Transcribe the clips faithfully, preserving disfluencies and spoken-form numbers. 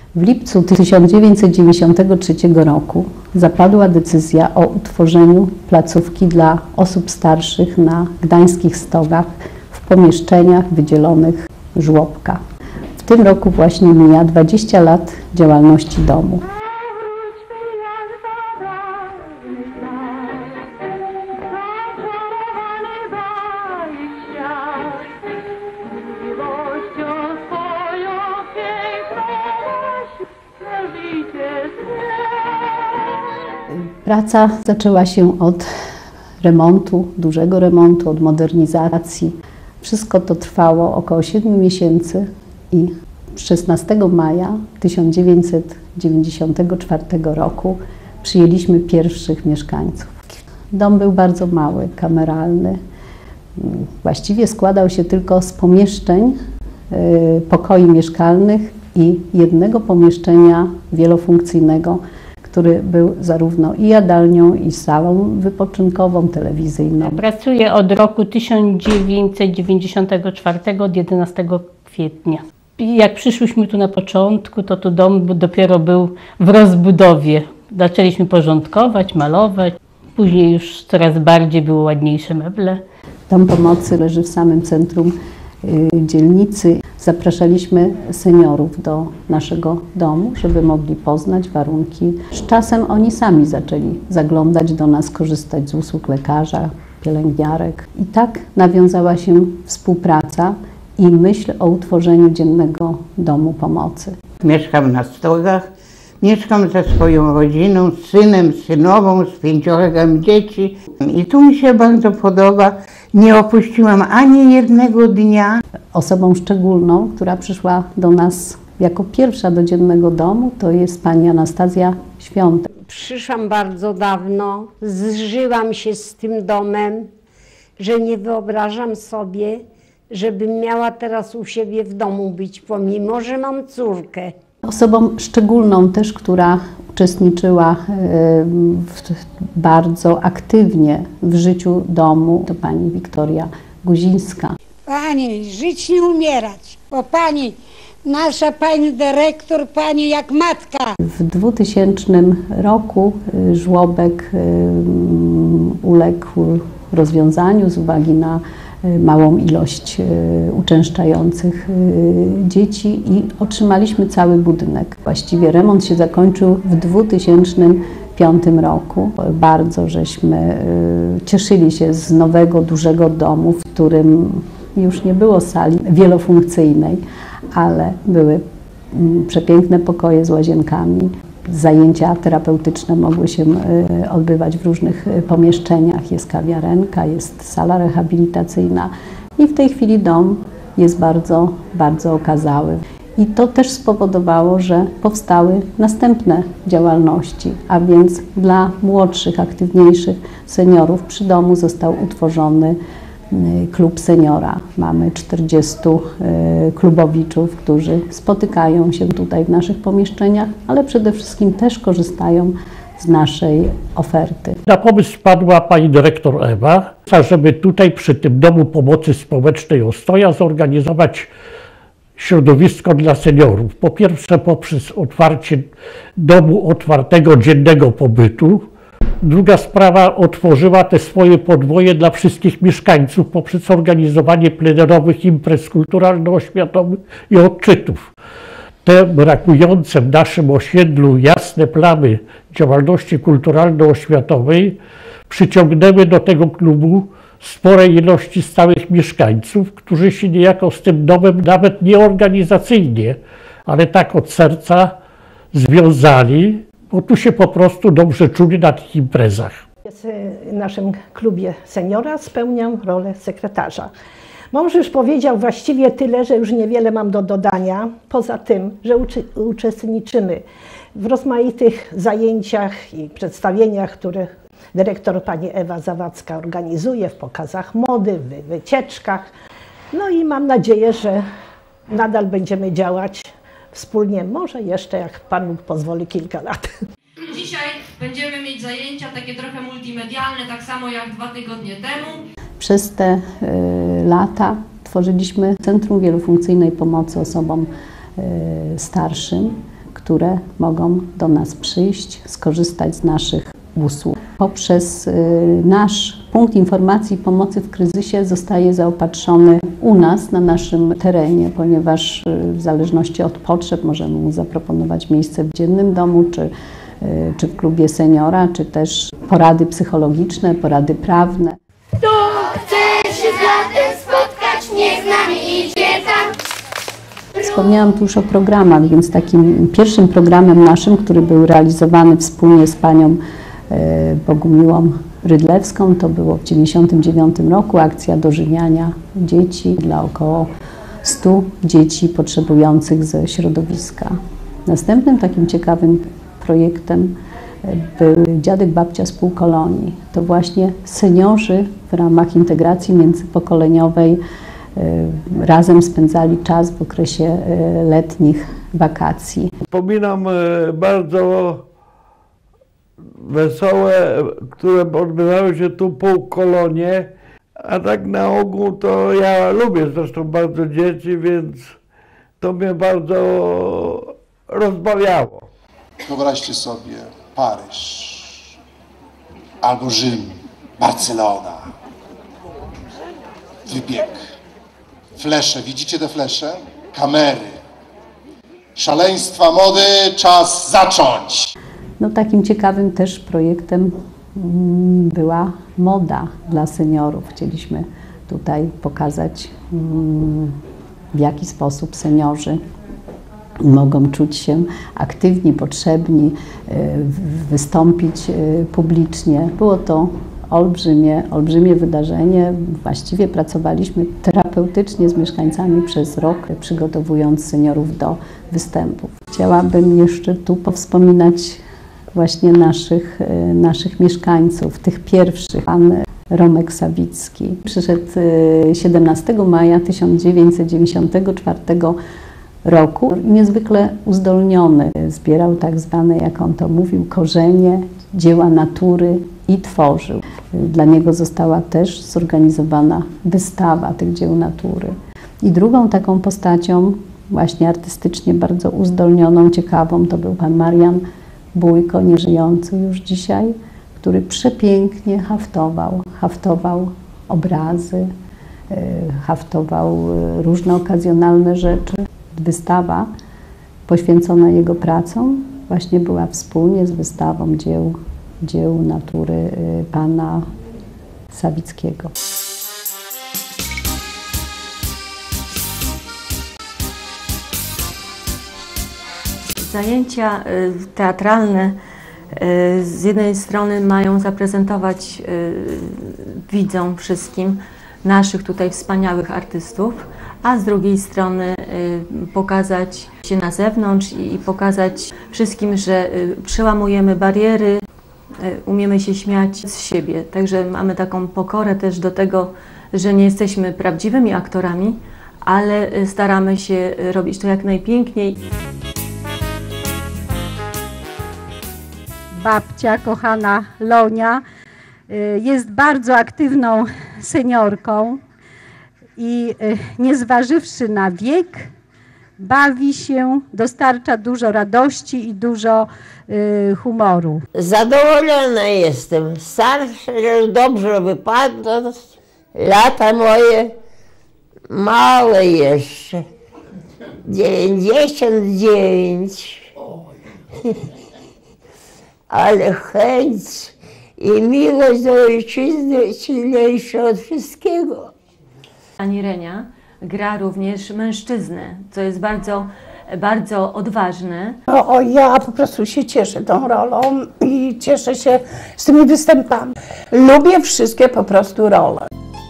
W lipcu tysiąc dziewięćset dziewięćdziesiątego trzeciego roku zapadła decyzja o utworzeniu placówki dla osób starszych na Gdańskich Stogach w pomieszczeniach wydzielonych żłobka. W tym roku właśnie mija dwadzieścia lat działalności domu. Praca zaczęła się od remontu, dużego remontu, od modernizacji. Wszystko to trwało około siedmiu miesięcy i szesnastego maja tysiąc dziewięćset dziewięćdziesiątego czwartego roku przyjęliśmy pierwszych mieszkańców. Dom był bardzo mały, kameralny. Właściwie składał się tylko z pomieszczeń, pokoi mieszkalnych i jednego pomieszczenia wielofunkcyjnego, który był zarówno i jadalnią, i salą wypoczynkową, telewizyjną. Pracuję od roku tysiąc dziewięćset dziewięćdziesiątego czwartego, od jedenastego kwietnia. I jak przyszłyśmy tu na początku, to tu dom dopiero był w rozbudowie. Zaczęliśmy porządkować, malować. Później już coraz bardziej były ładniejsze meble. Dom pomocy leży w samym centrum dzielnicy. Zapraszaliśmy seniorów do naszego domu, żeby mogli poznać warunki. Z czasem oni sami zaczęli zaglądać do nas, korzystać z usług lekarza, pielęgniarek. I tak nawiązała się współpraca i myśl o utworzeniu dziennego domu pomocy. Mieszkam na Stogach, mieszkam ze swoją rodziną, z synem, synową, z pięciorgiem dzieci i tu mi się bardzo podoba. Nie opuściłam ani jednego dnia. Osobą szczególną, która przyszła do nas jako pierwsza do dziennego domu, to jest pani Anastazja Świątek. Przyszłam bardzo dawno, zżyłam się z tym domem, że nie wyobrażam sobie, żebym miała teraz u siebie w domu być, pomimo że mam córkę. Osobą szczególną też, która uczestniczyła w, bardzo aktywnie w życiu domu, to pani Wiktoria Guzińska. Pani, żyć nie umierać, bo pani, nasza pani dyrektor, pani jak matka. W dwutysięcznym roku żłobek uległ rozwiązaniu z uwagi na małą ilość uczęszczających dzieci i otrzymaliśmy cały budynek. Właściwie remont się zakończył w dwutysięcznym piątym roku. Bardzo żeśmy cieszyli się z nowego, dużego domu, w którym już nie było sali wielofunkcyjnej, ale były przepiękne pokoje z łazienkami. Zajęcia terapeutyczne mogły się odbywać w różnych pomieszczeniach. Jest kawiarenka, jest sala rehabilitacyjna i w tej chwili dom jest bardzo, bardzo okazały. I to też spowodowało, że powstały następne działalności, a więc dla młodszych, aktywniejszych seniorów przy domu został utworzony klub seniora. Mamy czterdziestu klubowiczów, którzy spotykają się tutaj w naszych pomieszczeniach, ale przede wszystkim też korzystają z naszej oferty. Na pomysł wpadła pani dyrektor Ewa, żeby tutaj przy tym Domu Pomocy Społecznej Ostoja zorganizować środowisko dla seniorów. Po pierwsze poprzez otwarcie domu otwartego dziennego pobytu. Druga sprawa, otworzyła te swoje podwoje dla wszystkich mieszkańców poprzez organizowanie plenerowych imprez kulturalno-oświatowych i odczytów. Te brakujące w naszym osiedlu jasne plamy działalności kulturalno-oświatowej przyciągnęły do tego klubu spore ilości stałych mieszkańców, którzy się niejako z tym domem nawet nie organizacyjnie, ale tak od serca związali, bo tu się po prostu dobrze czuli na tych imprezach. W naszym klubie seniora spełniam rolę sekretarza. Mąż już powiedział właściwie tyle, że już niewiele mam do dodania, poza tym, że uczestniczymy w rozmaitych zajęciach i przedstawieniach, które dyrektor pani Ewa Zawadzka organizuje, w pokazach mody, w wycieczkach. No i mam nadzieję, że nadal będziemy działać wspólnie, może jeszcze, jak Pan Bóg pozwoli, kilka lat. Dzisiaj będziemy mieć zajęcia takie trochę multimedialne, tak samo jak dwa tygodnie temu. Przez te y, lata tworzyliśmy Centrum Wielofunkcyjnej Pomocy Osobom y, Starszym, które mogą do nas przyjść, skorzystać z naszych usług. Poprzez nasz punkt informacji i pomocy w kryzysie zostaje zaopatrzony u nas, na naszym terenie, ponieważ w zależności od potrzeb możemy mu zaproponować miejsce w dziennym domu, czy, czy w klubie seniora, czy też porady psychologiczne, porady prawne. Kto chce się z latem spotkać, niech z nami idzie tam. Wspomniałam tu już o programach, więc takim pierwszym programem naszym, który był realizowany wspólnie z panią Bogumiłą Rydlewską, to było w dziewięćdziesiątym dziewiątym roku akcja dożywiania dzieci dla około stu dzieci potrzebujących ze środowiska. Następnym takim ciekawym projektem był Dziadek Babcia z Półkolonii. To właśnie seniorzy w ramach integracji międzypokoleniowej razem spędzali czas w okresie letnich wakacji. Wspominam bardzo wesołe, które odbywały się tu półkolonie, a tak na ogół to ja lubię zresztą bardzo dzieci, więc to mnie bardzo rozbawiało. Wyobraźcie sobie Paryż, albo Rzym, Barcelona, wybieg, flesze, widzicie te flesze? Kamery, szaleństwa mody, czas zacząć! No, takim ciekawym też projektem była moda dla seniorów. Chcieliśmy tutaj pokazać, w jaki sposób seniorzy mogą czuć się aktywni, potrzebni, wystąpić publicznie. Było to olbrzymie, olbrzymie wydarzenie. Właściwie pracowaliśmy terapeutycznie z mieszkańcami przez rok, przygotowując seniorów do występów. Chciałabym jeszcze tu powspominać właśnie naszych, naszych mieszkańców, tych pierwszych. Pan Romek Sawicki przyszedł siedemnastego maja tysiąc dziewięćset dziewięćdziesiątego czwartego roku. Niezwykle uzdolniony. Zbierał tak zwane, jak on to mówił, korzenie, dzieła natury i tworzył. Dla niego została też zorganizowana wystawa tych dzieł natury. I drugą taką postacią, właśnie artystycznie bardzo uzdolnioną, ciekawą, to był pan Marian Bójko, nieżyjący już dzisiaj, który przepięknie haftował, haftował obrazy, haftował różne okazjonalne rzeczy. Wystawa poświęcona jego pracom właśnie była wspólnie z wystawą dzieł, dzieł natury pana Sawickiego. Zajęcia teatralne z jednej strony mają zaprezentować widzom wszystkim naszych tutaj wspaniałych artystów, a z drugiej strony pokazać się na zewnątrz i pokazać wszystkim, że przełamujemy bariery, umiemy się śmiać z siebie. Także mamy taką pokorę też do tego, że nie jesteśmy prawdziwymi aktorami, ale staramy się robić to jak najpiękniej. Babcia, kochana Lonia, jest bardzo aktywną seniorką i nie zważywszy na wiek, bawi się, dostarcza dużo radości i dużo humoru. Zadowolona jestem. Starsza już dobrze wypadła. Lata moje małe jeszcze. dziewięćdziesiąt dziewięć. Ale chęć i miłość do ojczyzny silniejsza od wszystkiego. Pani Renia gra również mężczyznę, co jest bardzo, bardzo odważne. O, o, ja po prostu się cieszę tą rolą i cieszę się z tymi występami. Lubię wszystkie po prostu role.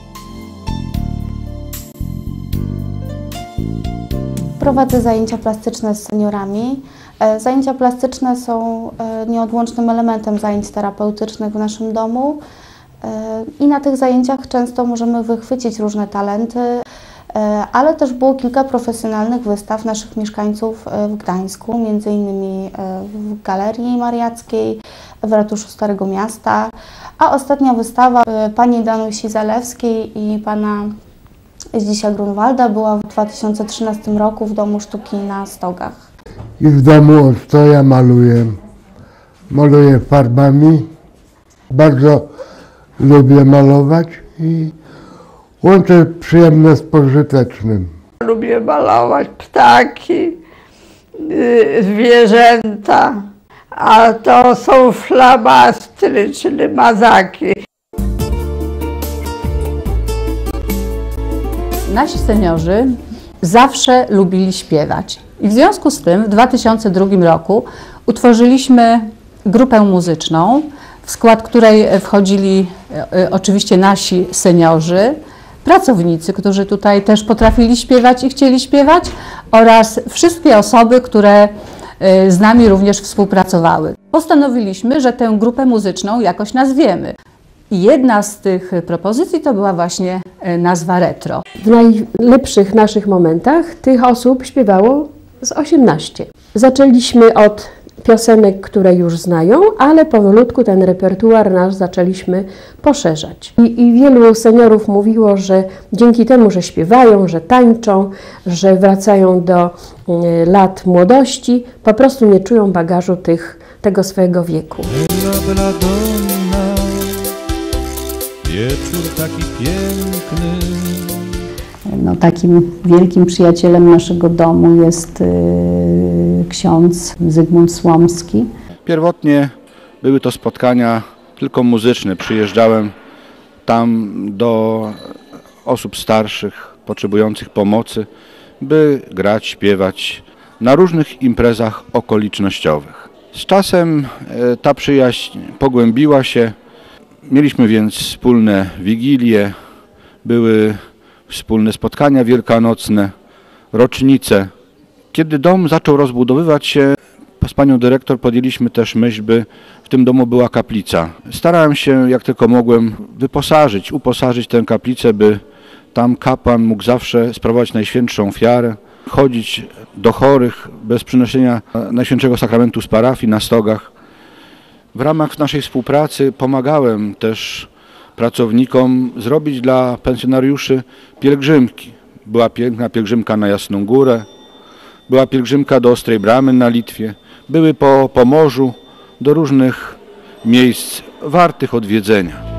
Prowadzę zajęcia plastyczne z seniorami. Zajęcia plastyczne są nieodłącznym elementem zajęć terapeutycznych w naszym domu i na tych zajęciach często możemy wychwycić różne talenty, ale też było kilka profesjonalnych wystaw naszych mieszkańców w Gdańsku, między innymi w Galerii Mariackiej, w ratuszu Starego Miasta, a ostatnia wystawa pani Danusi Zalewskiej i pana Zdzisia Grunwalda była w dwa tysiące trzynastym roku w Domu Sztuki na Stogach. i w domu Ostoja maluję. Maluję farbami. Bardzo lubię malować i łączę przyjemne z pożytecznym. Lubię malować ptaki, zwierzęta, a to są flamastry, czyli mazaki. Nasi seniorzy zawsze lubili śpiewać i w związku z tym w dwa tysiące drugim roku utworzyliśmy grupę muzyczną, w skład której wchodzili e, oczywiście nasi seniorzy, pracownicy, którzy tutaj też potrafili śpiewać i chcieli śpiewać, oraz wszystkie osoby, które e, z nami również współpracowały. Postanowiliśmy, że tę grupę muzyczną jakoś nazwiemy. I jedna z tych propozycji to była właśnie nazwa retro. W najlepszych naszych momentach tych osób śpiewało z osiemnaście. Zaczęliśmy od piosenek, które już znają, ale powolutku ten repertuar nasz zaczęliśmy poszerzać. I, I wielu seniorów mówiło, że dzięki temu, że śpiewają, że tańczą, że wracają do y, lat młodości, po prostu nie czują bagażu tych, tego swojego wieku. Wieczór taki piękny. No, takim wielkim przyjacielem naszego domu jest y, ksiądz Zygmunt Słomski. Pierwotnie były to spotkania tylko muzyczne. Przyjeżdżałem tam do osób starszych, potrzebujących pomocy, by grać, śpiewać na różnych imprezach okolicznościowych. Z czasem y, ta przyjaźń pogłębiła się. Mieliśmy więc wspólne wigilie, były wspólne spotkania wielkanocne, rocznice. Kiedy dom zaczął rozbudowywać się, z panią dyrektor podjęliśmy też myśl, by w tym domu była kaplica. Starałem się, jak tylko mogłem, wyposażyć, uposażyć tę kaplicę, by tam kapłan mógł zawsze sprawować najświętszą ofiarę, chodzić do chorych bez przynoszenia Najświętszego Sakramentu z parafii na stogach. W ramach naszej współpracy pomagałem też pracownikom zrobić dla pensjonariuszy pielgrzymki. Była piękna pielgrzymka na Jasną Górę, była pielgrzymka do Ostrej Bramy na Litwie, były po Pomorzu, do różnych miejsc wartych odwiedzenia.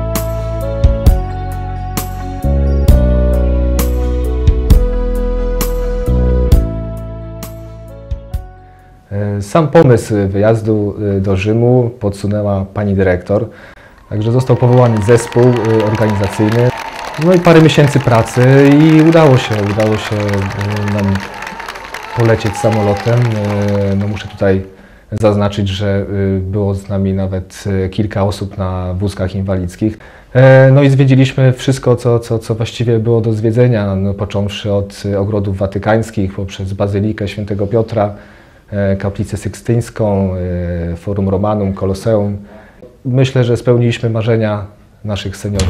Sam pomysł wyjazdu do Rzymu podsunęła pani dyrektor, także został powołany zespół organizacyjny, no i parę miesięcy pracy i udało się, udało się nam polecieć samolotem. No muszę tutaj zaznaczyć, że było z nami nawet kilka osób na wózkach inwalidzkich. No i zwiedziliśmy wszystko, co, co, co właściwie było do zwiedzenia, no, począwszy od ogrodów watykańskich, poprzez Bazylikę Świętego Piotra, Kaplicę Sykstyńską, Forum Romanum, Koloseum. Myślę, że spełniliśmy marzenia naszych seniorów.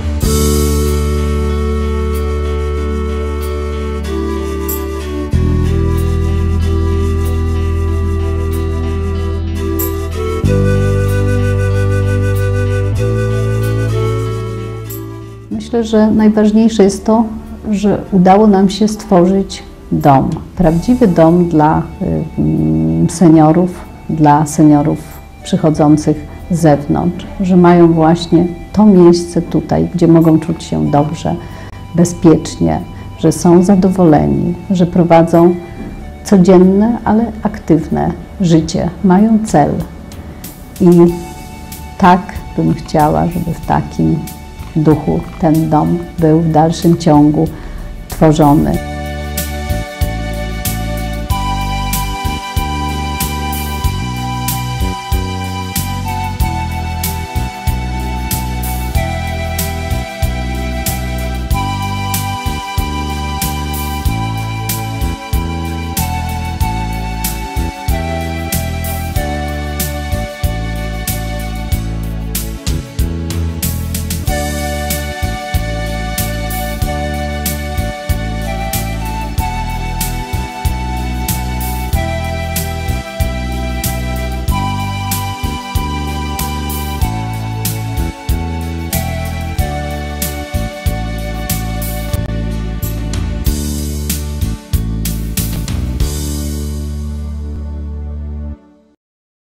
Myślę, że najważniejsze jest to, że udało nam się stworzyć dom, prawdziwy dom dla seniorów, dla seniorów przychodzących z zewnątrz, że mają właśnie to miejsce tutaj, gdzie mogą czuć się dobrze, bezpiecznie, że są zadowoleni, że prowadzą codzienne, ale aktywne życie, mają cel. I tak bym chciała, żeby w takim duchu ten dom był w dalszym ciągu tworzony.